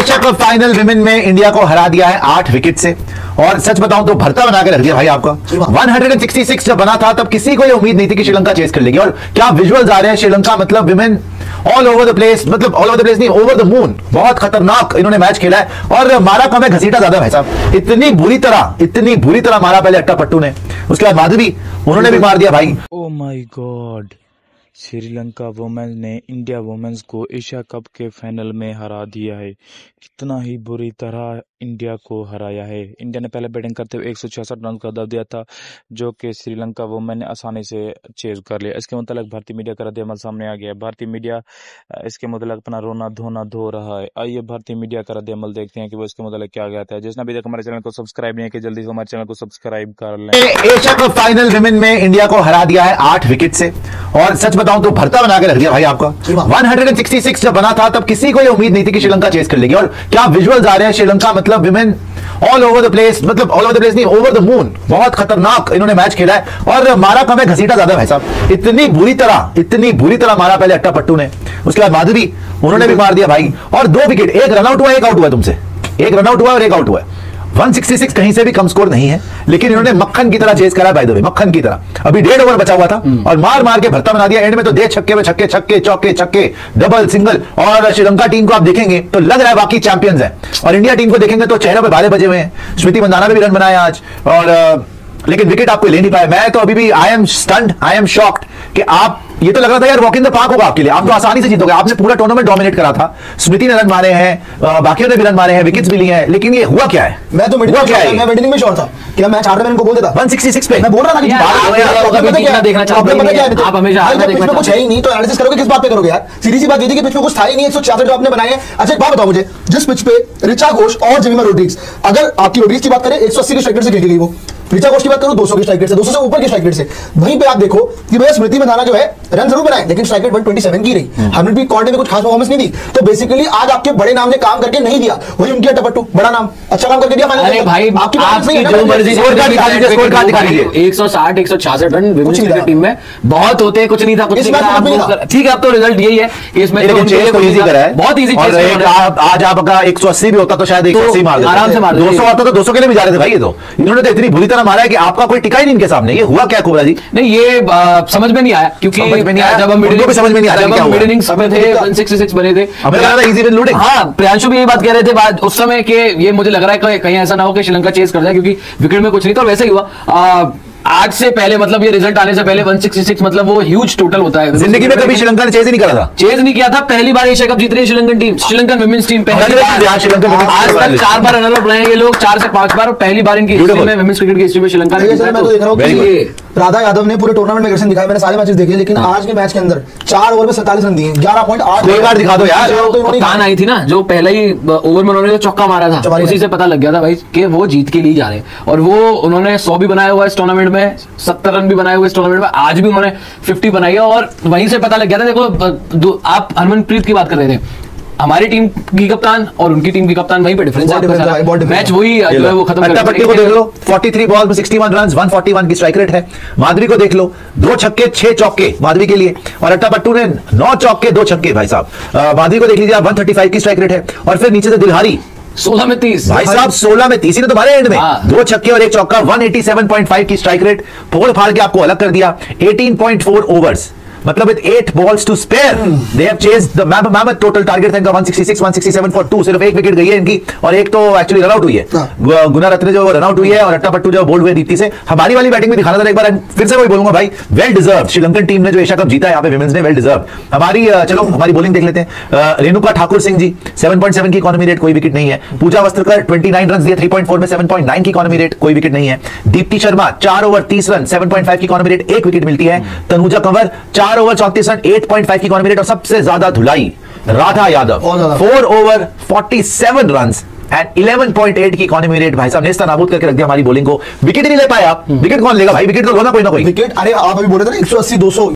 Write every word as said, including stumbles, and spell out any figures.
Asia cup final women में India को हरा दिया है आठ विकेट से। और सच बताऊं तो भरता बना के रख दिया भाई आपका। एक सौ छियासठ जब बना था तब किसी को ये उम्मीद नहीं थी कि श्रीलंका चेस कर लेगी। और क्या विजुअल्स आ रहे हैं, श्रीलंका मतलब women all over the place, मतलब ऑल ओवर द प्लेस नहीं, ओवर द मून। बहुत खतरनाक इन्होंने मैच खेला है और मारा कम है, घसीटा ज्यादा भाई साहब। इतनी बुरी तरह इतनी बुरी तरह मारा पहले अट्टा पट्टू ने, उसके बाद माधवी उन्होंने भी मार दिया भाई। Oh my god, Sri Lanka women's ने इंडिया वुमेन्स को एशिया कप के फाइनल में हरा दिया है। कितना ही बुरी तरह इंडिया को हराया है। इंडिया ने पहले बैटिंग करते हुए एक सौ छियासठ रन का दब दिया था, जो कि श्रीलंका वुमेन ने आसानी से चेज कर लिया। इसके मुताबिक भारतीय मीडिया का रद्द-ए-अमल सामने आ गया है। भारतीय मीडिया इसके मुताबिक अपना रोना धोना धो रहा है। आइए भारतीय मीडिया का रद्द-ए-अमल देखते हैं कि वो इसके मुताबिक क्या कहता है। जिसने अभी तक हमारे चैनल को सब्सक्राइब नहीं किया, जल्दी से हमारे चैनल को सब्सक्राइब कर लें। एशिया कप फाइनल विमेन में इंडिया को हरा दिया है आठ विकेट से। और सच बताऊं तो भरता बना के रख दिया भाई आपका। एक सौ छियासठ जब बना था तब किसी को ये उम्मीद नहीं थी कि श्रीलंका चेस कर लेगी। और क्या विजुअल्स आ रहे हैं, श्रीलंका मतलब women all over the place, मतलब ऑल ओवर द प्लेस नहीं, ओवर द मून। बहुत खतरनाक इन्होंने मैच खेला है और मारा कम है, घसीटा ज्यादा भाई साहब। इतनी बुरी तरह इतनी बुरी तरह मारा पहले अट्टा पट्टू ने, उसके बाद माधवी उन्होंने भी मार दिया भाई। और दो विकेट, एक रनआउट हुआ, एक आउट हुआ तुमसे, एक रनआउट हुआ और एक आउट हुआ। एक सौ छियासठ कहीं से भी कम स्कोर नहीं है, लेकिन इन्होंने मक्खन की तरह चेस करा बाय द वे, मक्खन की तरह। अभी डेढ़ ओवर बचा हुआ था और मार मार के भरता बना दिया। एंड में तो दे छक्के में छक्के, छक्के चौके छक्के, डबल सिंगल। और श्रीलंका टीम को आप देखेंगे तो लग रहा है बाकी चैंपियंस है, और इंडिया टीम को देखेंगे तो चेहरे पे बाले बजे हुए हैं। स्मृति मंदाना ने भी रन बनाया आज, और लेकिन विकेट आपको ले नहीं पाया। मैं तो अभी भी I am stunned, I am shocked कि आप, ये तो लग रहा था यार वॉक इन द पार्क होगा आपके लिए, आप तो आसानी से जीतोगे। आपने पूरा टूर्नामेंट डोमिनेट करा था, स्मृति ने रन मारे हैं, बाकियों ने भी रन मारे हैं, विकेट्स भी लिए हैं, लेकिन ये हुआ क्या है? मैं तो हुआ क्या है? मैं मिडिल में शॉट था, क्या मैच हार रहा, मैं इनको बोल देता एक सौ छियासठ पे। मैं बोल रहा था कि देखना चाहते हैं आप हमेशा हारना देखना, कुछ है ही नहीं तो एनालिसिस करोगे किस बात पे करोगे यार? सीधी सी बात ये थी कि पिच में कुछ था ही नहीं, एक सौ छियासठ जो आपने बनाए हैं। अच्छा एक बात बताओ मुझे, जिस पिच पे ऋचा घोष और जेमिमा रोड्रिग्स, अगर आपकी रोड्रिग्स की बात करें एक सौ अस्सी के स्ट्राइक रेट से खेली गई, वो ऋचा घोष की बात करूं दो सौ के स्ट्राइक रेट से, दो सौ से ऊपर के स्ट्राइक रेट से। वहीं पे आप देखो कि भैया स्मृति मंदाना जो है रन जरूर बनाए, लेकिन स्ट्राइक रेट एक सौ सत्ताईस की रही। हरमनप्रीत भी कौर ने कुछ खास परफॉर्मेंस नहीं दी। तो बेसिकली आज आपके बड़े नाम ने काम करके नहीं दिया, वही उनकी अटपट्टू बड़ा नाम अच्छा काम करके दिया। अरे भाई आपकी आपकी जो मर्जी स्कोर कार्ड दिखा दीजिए, स्कोर कार्ड दिखा दीजिए। एक सौ साठ एक सौ छियासठ रन विमेंस क्रिकेट टीम में बहुत होते हैं, कुछ नहीं था, कुछ नहीं था। ठीक है, अब तो रिजल्ट यही है कि इसमें इजी करा है, बहुत इजी। आज आपका एक सौ अस्सी भी होता तो शायद एक सौ अस्सी मार आराम से मार, दो सौ आता तो दो सौ के लिए भी जा रहे थे भाई। ये तो इन्होंने तो इतनी बुरी तरह मारा है कि आपका कोई टिका ही नहीं इनके सामने। ये हुआ क्या कोबरा जी? नहीं ये आ, समझ में नहीं आया, क्योंकि समझ में नहीं आया, जब हम मिडिल समझ में नहीं आया, जब हम मिडिल इनिंग्स में थे एक सौ छियासठ बने थे, हमें लगा था इजी विन लूटिंग। हाँ, प्रियांशु भी यही बात कह रहे थे बाद उस समय कि ये मुझे लग रहा है कि कहीं ऐसा ना हो कि श्रीलंका चेस कर जाए, क्योंकि विकेट में कुछ नहीं था। और वैसे ही हुआ आ, आज से पहले, मतलब ये रिजल्ट आने से पहले एक सौ छियासठ मतलब वो ह्यूज टोटल होता है। जिंदगी में कभी श्रीलंका ने चेज ही नहीं करा था, चेज नहीं किया था। पहली बार एशिया कप जीत रही है Sri Lankan team, Sri Lankan women's team. पहली बार आज तक चार बार रनर अप रहे ये लोग, चार से पांच बार। पहली बार इनकी हिस्ट्री में विमेंस क्रिकेट की हिस्ट्री में श्रीलंका ने। मैं तो देख रहा हूं कि राधा यादव ने पूरे टूर्नामेंट में एग्रेशन दिखाया, मैंने सारे मैचेस देखे, लेकिन आज के मैच के अंदर चार ओवर में सैंतालीस रन दिए, ग्यारह पॉइंट आठ। स्कोर कार्ड दिखा दो यार। कान आई थी ना, जो पहले ही ओवर में उन्होंने चौका मारा था, उसी से पता लग गया था भाई कि वो जीत के लिए जा रहे हैं। और वो उन्होंने सौ भी बनाया हुआ इस टूर्नामेंट में, सत्तर रन भी बनाए हुए इस टूर्नामेंट में, आज भी उन्होंने पचास बनाई है। और वहीं से पता लग गया था। देखो आप हरमनप्रीत की बात कर रहे थे, हमारी टीम की कप्तान और उनकी टीम की कप्तान वहीं पे डिफरेंस है, मैच वही जो है वो खत्म कर पट्टी को देख लो, तैंतालीस बॉल में इकसठ रन, एक सौ इकतालीस की स्ट्राइक रेट है। माधवी को देख लो, दो छक्के छह चौके माधवी के लिए, और अट्टा पट्टू ने नौ चौके दो छक्के भाई साहब। माधवी को देख लीजिए आप, एक सौ पैंतीस की स्ट्राइक रेट है। और फिर नीचे से दिलहारी सोलह में तीस भाई साहब, सोलह में तीस ने तुम्हारे एंड में दो छक्के और एक चौका, एक सौ सत्तासी पॉइंट पाँच की स्ट्राइक रेट, फोड़ फाड़ के आपको अलग कर दिया। अठारह पॉइंट चार ओवर्स, मतलब with eight balls to spare they have chased the mammoth. Total target था इनका एक सौ छियासठ एक सौ सड़सठ फॉर टू, सिर्फ एक विकेट गई है इनकी, और एक तो एक्चुअली रन आउट हुई है। गुना रत्ने जो रन आउट हुई है, और अट्टा पट्टू जो बोल्ड हुए दीप्ति से। हमारी वाली बैटिंग में दिखाना था एक बार, फिर से वही बोलूंगा भाई, वेल डिजर्व श्रीलंकन टीम ने जो एशिया कप जीता है यहाँ पे विमेंस ने, वेल डिजर्व। हमारी चलो हमारी बॉलिंग देख लेते हैं। रेणुका ठाकुर सिंह जी सात पॉइंट सात की इकोनॉमी रेट, कोई विकेट नहीं है। पूजा वस्त्रकर उनतीस रन दिए, तीन पॉइंट चार में सात पॉइंट नौ की इकोनॉमी रेट, कोई विकेट नहीं है। दीप्ति शर्मा चार ओवर तीस रन, सात पॉइंट पाँच की इकोनॉमी रेट, एक विकेट मिलती है। तनुजा कंवर चार ओवर चौंतीस रन, आठ पॉइंट पाँच की इकोनॉमी रेट, और सबसे ज्यादा धुलाई राधा यादव, फोर ओवर सैंतालीस रन्स एंड ग्यारह पॉइंट आठ की इकोनॉमी रेट। भाई साहब नेस्ता नाबूद करके रख दिया हमारी बॉलिंग को। विकेट ही नहीं ले पाए आप, विकेट कौन लेगा भाई? विकेट तो लो ना कोई ना कोई। विकेट, अरे आप अभी बोल रहे थे ना एक सौ अस्सी दो सौ